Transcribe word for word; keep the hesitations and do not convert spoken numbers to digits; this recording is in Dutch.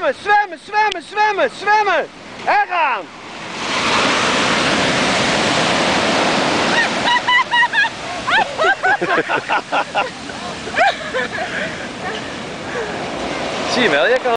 zwemmen, zwemmen, zwemmen, zwemmen, zwemmen. Er gaan. Zie je wel, jij kan